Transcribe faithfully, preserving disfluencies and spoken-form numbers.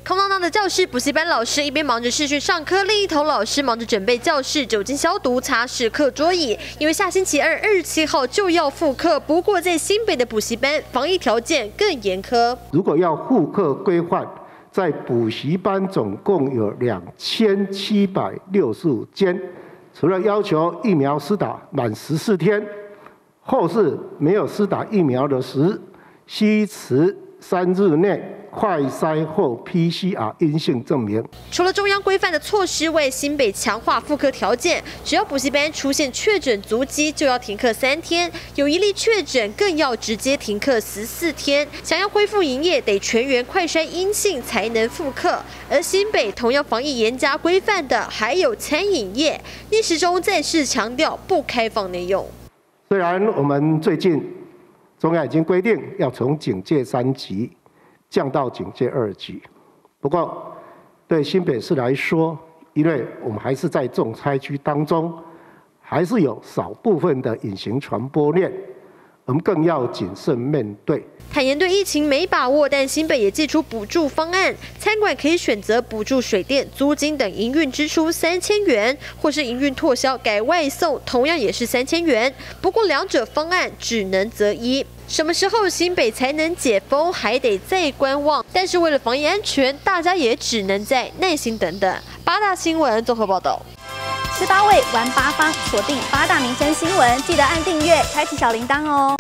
空荡荡的教室，补习班老师一边忙着视讯上课，另一头老师忙着准备教室酒精消毒、擦拭课桌椅。因为下星期二二十七号就要复课，不过在新北的补习班防疫条件更严苛。 如果要复课规范，在补习班总共有两千七百六十五间，除了要求疫苗施打满十四天，或是没有施打疫苗的时，需持三日内快筛或 P C R 阴性证明。 除了中央规范的措施外，新北强化复课条件，只要补习班出现确诊足迹，就要停课三天；有一例确诊，更要直接停课十四天。想要恢复营业，得全员快筛阴性才能复课。而新北同样防疫严加规范的，还有餐饮业。聂时中再次强调不开放内用。 虽然我们最近中央已经规定要从警戒三级降到警戒二级，不过对新北市来说，因为我们还是在重灾区当中，还是有少部分的隐形传播链，我们更要谨慎面对。 坦言对疫情没把握，但新北也祭出补助方案，餐馆可以选择补助水电、租金等营运支出三千元，或是营运拓销改外送，同样也是三千元。不过两者方案只能择一。什么时候新北才能解封，还得再观望。但是为了防疫安全，大家也只能再耐心等等。八大新闻综合报道。 吃八味玩八方，锁定八大民生新闻，记得按订阅，开启小铃铛哦。